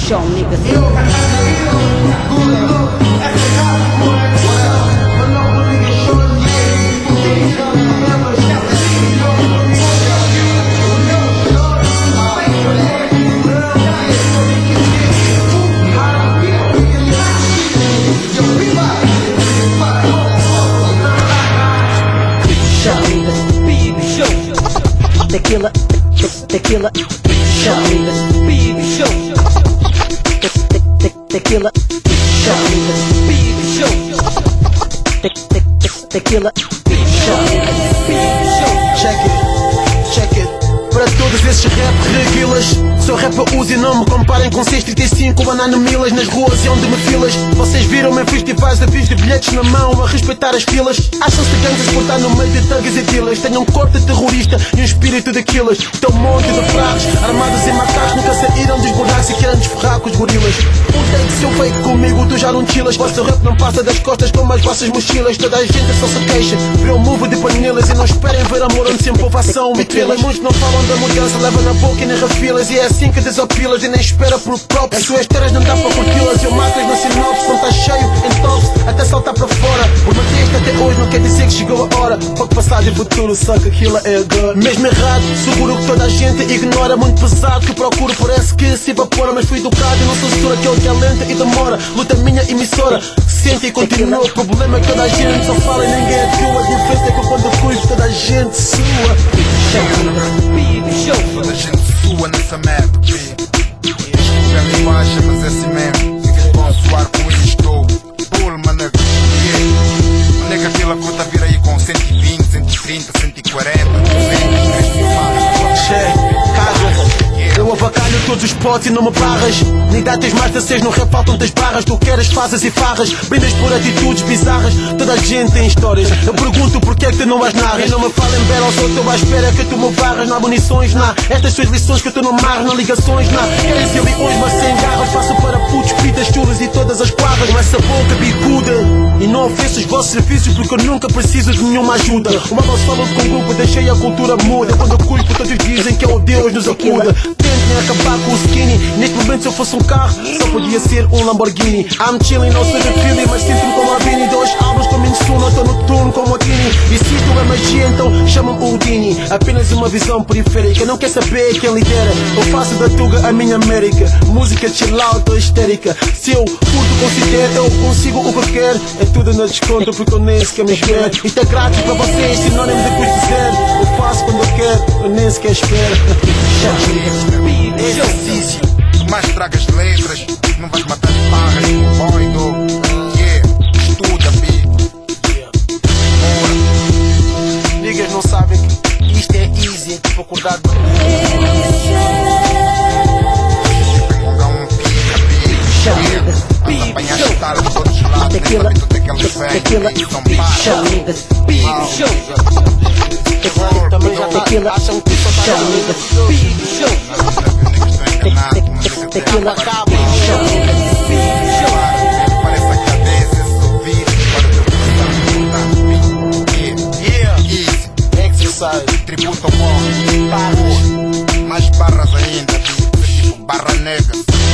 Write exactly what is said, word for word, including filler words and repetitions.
show, niggas. Tequila, tequila, show, niggas. Baby show. Tequila, show, niggas. Baby show. Tequila, show, niggas. Baby show. Check it, check it. Para todos esses rap reguilas, sou rapper uso e não me comparem com seis trinta e cinco banana milas nas ruas e onde me filas. Vocês viram-me em festivais, avios de bilhetes na mão a respeitar as filas. Acham-se gangues por estar no meio de thugs e dealers. Tenho um corte terrorista e um espírito de killers. Tem um monte de fracos, armados e macacos, nunca saíram dos buracos e querem desferrar com os gorilas. Um take se eu fake comigo, tu já não chilas. Vosso rap não passa das costas como as vossas mochilas. Toda a gente só se queixa, vê o move de panelas e não esperem ver amor onde sempre ovação metê-las. Muitos não falam da mudança, leva na boca e nem refilas. E é assim que desapilas e nem espera por próprio. As suas terras não dá para curti-las. Eu mato-as na sinopse, quando tá cheio, em tops, até saltar para fora. O Matias até hoje não quer dizer que chegou a hora. Pouco passado e futuro, só que aquilo é agora. Mesmo errado, seguro que toda a gente ignora. Muito pesado que procuro, parece que se evapora. Mas fui educado e não sou censura, que é o que é lenta e demora. Luta minha emissora, sente e continua. O problema é que toda a gente só fala e ninguém atua. A diferença é que quando fui toda a gente sua. Baby show. Toda a gente sua nessa merda, baby. Escreve baixa, mas é assim mesmo. Fiquei bom suar com isso, estou. Pullman, nega. Yeah. Nega, aquela fruta vir aí com cento e vinte, cento e trinta, cento e quarenta, duzentos, eu avacalho todos os potes e não me barras. Nem dá tens mais de seis, não rap faltam-te barras. Tu queres, fazes e farras, brindas por atitudes bizarras. Toda a gente tem histórias, eu pergunto porque é que tu não as narras. Não me falem bela, só estou à espera que tu me barras. Não há munições, não. Estas suas lições que tu não marras, não ligações, não. Querem ser leões, mas sem garras. Faço para putos, pitas, chulas e todas as quadras. Com essa boca bicuda, e não ofereço os vossos serviços porque eu nunca preciso de nenhuma ajuda. Uma voz fala com o grupo, deixei a cultura muda. Quando eu cuspo, todos dizem que é o Deus nos acuda. Tentem acabar com o skinny. Neste momento se eu fosse um carro, só podia ser um Lamborghini. I'm chilling, não sou de feeling, mas sinto-me como a Vini. Dois álbuns com Minsuno, estou no turno como a Tini. E se tu é magia, então chama-me Houdini. Apenas uma visão periférica, não quer saber quem lidera. Eu faço da Tuga a minha América. Música chill out ou histérica. Se eu curto, considero, eu consigo o que eu quero. É tudo no desconto porque eu nem sequer me espero. E tá grátis para vocês, sinônimo de custo zero. Eu faço quando eu quero, eu nem sequer espero. Exercício, tu mais tragas letras, não vais matar de barras, boy, do. Yeah, estuda, B. Ora, niggas não sabem que isto é easy, é tipo acordar de Pegar um pica, B. Mas apanhar a estar de todos os lados, nem sabe tudo é que eles vêm, e são pagos. Baby show. Também já tequila, acham que só tá Show, baby show. tequila acaba. Parece a cabeça, ouvir, para teu coração. Yeah, easy, Exercise, tributo ao morro, mais barras ainda, tipo barra negra.